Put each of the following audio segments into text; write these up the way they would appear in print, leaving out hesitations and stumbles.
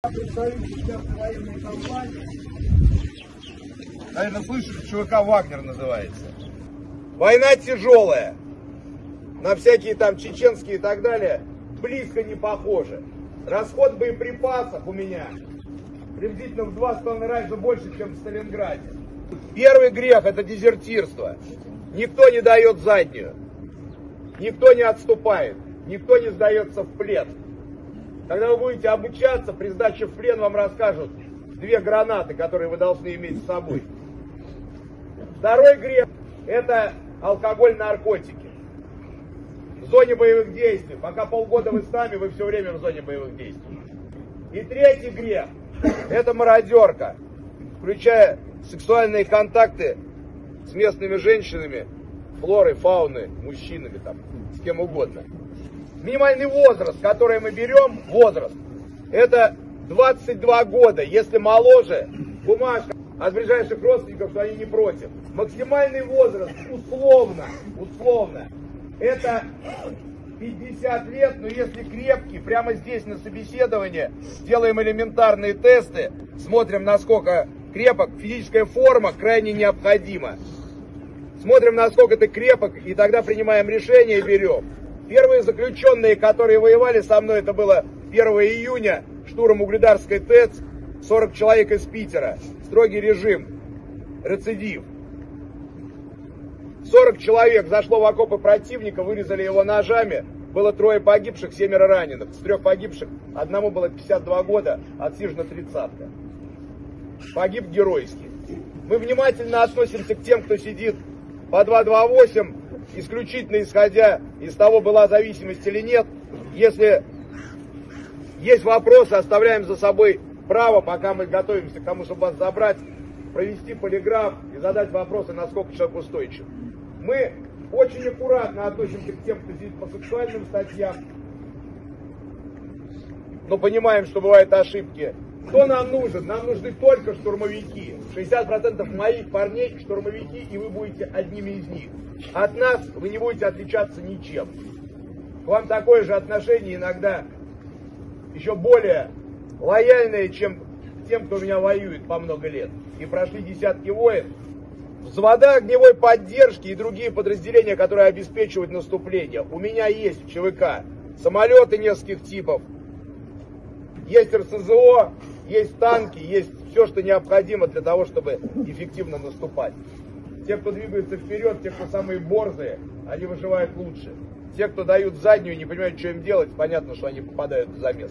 Представитель военной компании. Наверное, слышали, ЧВК «Вагнер» называется. Война тяжелая. На всякие там чеченские и так далее близко не похоже. Расход боеприпасов у меня приблизительно в 2,5 раза больше, чем в Сталинграде. Первый грех — это дезертирство. Никто не дает заднюю. Никто не отступает. Никто не сдается в плен. Когда вы будете обучаться, при сдаче в плен вам расскажут 2 гранаты, которые вы должны иметь с собой. Второй грех — это алкоголь, наркотики. В зоне боевых действий. Пока полгода вы с нами, вы все время в зоне боевых действий. И третий грех — это мародерка, включая сексуальные контакты с местными женщинами, флорой, фауной, мужчинами, там, с кем угодно. Минимальный возраст, который мы берем, это 22 года. Если моложе, бумажка от ближайших родственников, что они не против. Максимальный возраст, условно, это 50 лет, но если крепкий, прямо здесь на собеседовании делаем элементарные тесты, смотрим, насколько крепок, физическая форма крайне необходима. Смотрим, насколько ты крепок, и тогда принимаем решение и берем. Первые заключенные, которые воевали со мной, это было 1 июня, штурм Угледарской ТЭЦ, 40 человек из Питера, строгий режим, рецидив. 40 человек зашло в окопы противника, вырезали его ножами, было 3 погибших, 7 раненых. С 3 погибших одному было 52 года, отсижена 30-ка. Погиб геройски. Мы внимательно относимся к тем, кто сидит по 228, исключительно исходя из того, была зависимость или нет. Если есть вопросы, оставляем за собой право, пока мы готовимся к тому, чтобы вас забрать, провести полиграф и задать вопросы, насколько человек устойчив. Мы очень аккуратно относимся к тем, кто сидит по сексуальным статьям, но понимаем, что бывают ошибки. Кто нам нужен? Нам нужны только штурмовики. 60% моих парней штурмовики, и вы будете одними из них. От нас вы не будете отличаться ничем. К вам такое же отношение, иногда еще более лояльное, чем к тем, кто у меня воюет по много лет. И прошли десятки войн. Взвода огневой поддержки и другие подразделения, которые обеспечивают наступление. У меня есть в ЧВК самолеты нескольких типов. Есть РСЗО, есть танки, есть все, что необходимо для того, чтобы эффективно наступать. Те, кто двигается вперед, те, кто самые борзые, они выживают лучше. Те, кто дают заднюю и не понимают, что им делать, понятно, что они попадают в замес.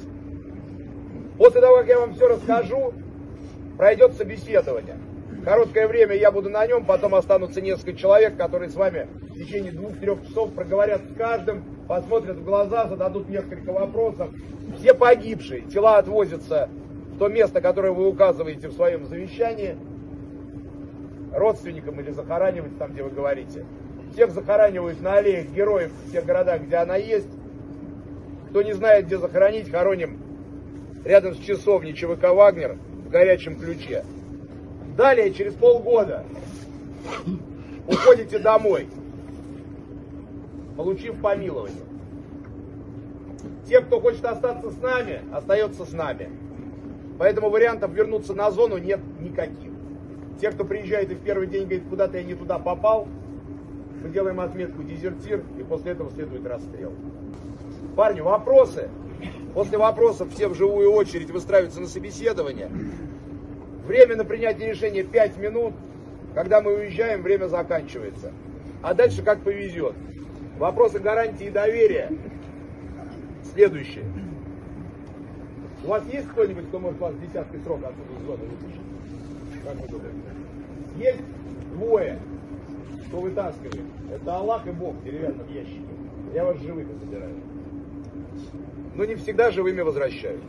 После того, как я вам все расскажу, пройдет собеседование. Короткое время я буду на нем, потом останутся несколько человек, которые с вами в течение 2-3 часов проговорят с каждым, посмотрят в глаза, зададут несколько вопросов. Все погибшие, тела отвозятся в то место, которое вы указываете в своем завещании, родственникам или захоранивать там, где вы говорите. Всех захоранивают на аллеях героев в тех городах, где она есть. Кто не знает, где захоронить, хороним рядом с часовней ЧВК «Вагнер» в горячем ключе. Далее, через полгода, уходите домой, получив помилование. Те, кто хочет остаться с нами, остается с нами. Поэтому вариантов вернуться на зону нет никаких. Те, кто приезжает и в первый день говорит, куда-то я не туда попал, мы делаем отметку «дезертир», и после этого следует расстрел. Парни, вопросы? После вопросов все в живую очередь выстраиваются на собеседование. Время на принятие решения 5 минут. Когда мы уезжаем, время заканчивается. А дальше как повезет. Вопросы гарантии и доверия. Следующее. У вас есть кто-нибудь, кто может вас десяткой срока отсюда из зоны вытащить? Как вы думаете? Есть 2, кто вытаскивает. Это Аллах и Бог в деревянном ящике. Я вас живыми забираю. Но не всегда живыми возвращают.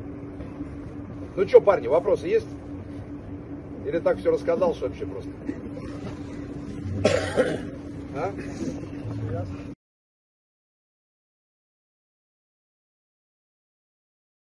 Ну что, парни, вопросы есть? Или так все рассказал, что вообще просто? А?